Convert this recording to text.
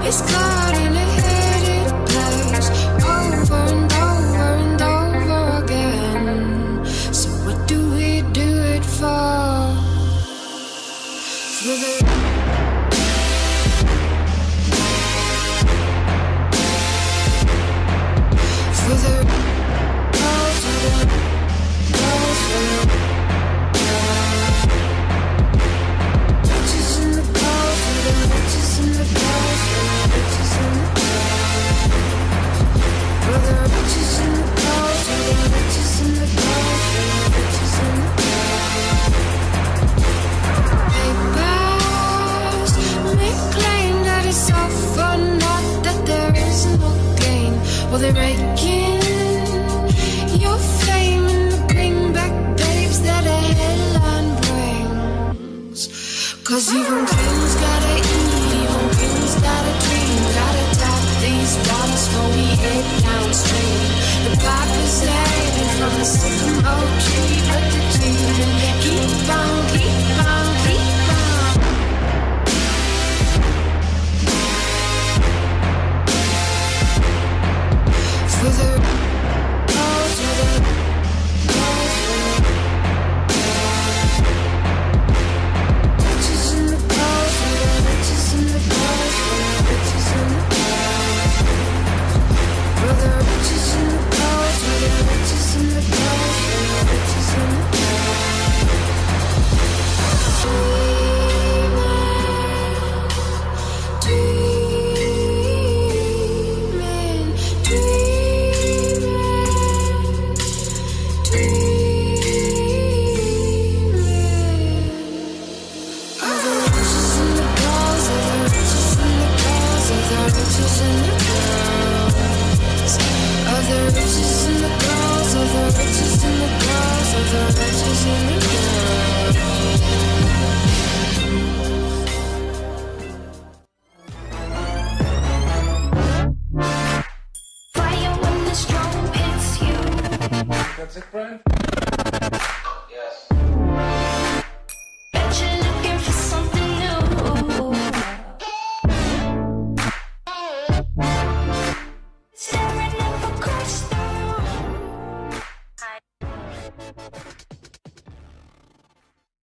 It's caught in a headed place over and over and over again. So what do we do it for? For the they're raking your fame and the greenback babes that a headline brings. 'Cause even kings gotta eat, even kings gotta dream. Gotta tap these waters for we head downstream. The piper's hanging from the sycamore tree, but the dreaming keep on, keep on.